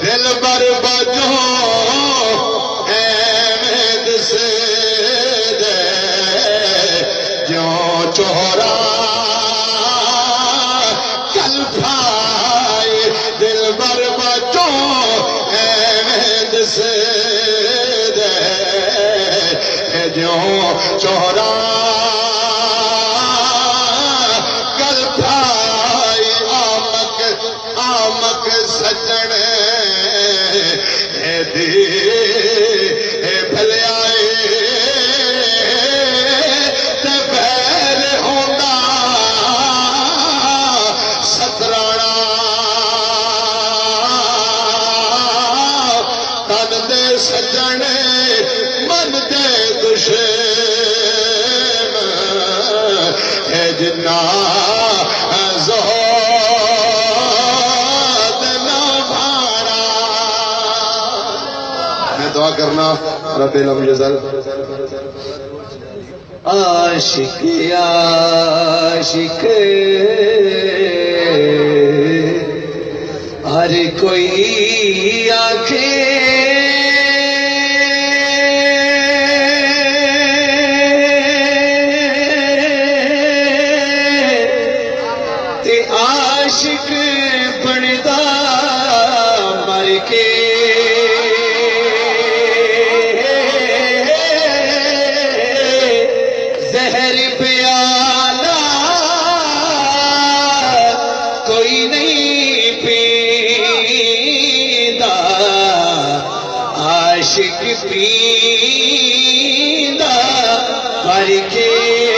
دل بر بجو احمد سے دے جو چہرا کل پھائے دل بر بجو احمد سے دے جو چہرا کل پھائے آمک سجن بھلے آئے تے بیر ہوندا سترانا تن دے سجن من دے دشمن ہے جنا دعا کرنا رب لم یزل عاشق عاشق ہر کوئی آنکھیں تے عاشق بندا مر کے عاشق پیندا مر کے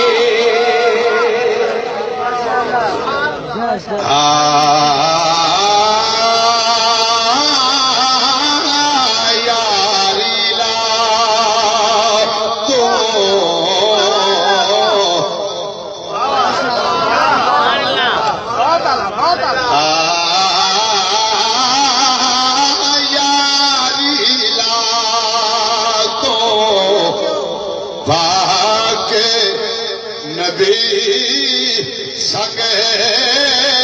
یاری لا تو نبی سگے